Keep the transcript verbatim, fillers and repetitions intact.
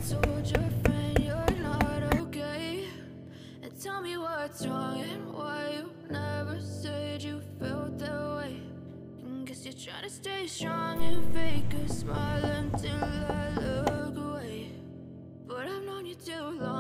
told your friend you're not okay, and tell me what's wrong and why you never said you felt that way. And guess you're trying to stay strong and fake a smile until I look away. But I've known you too long.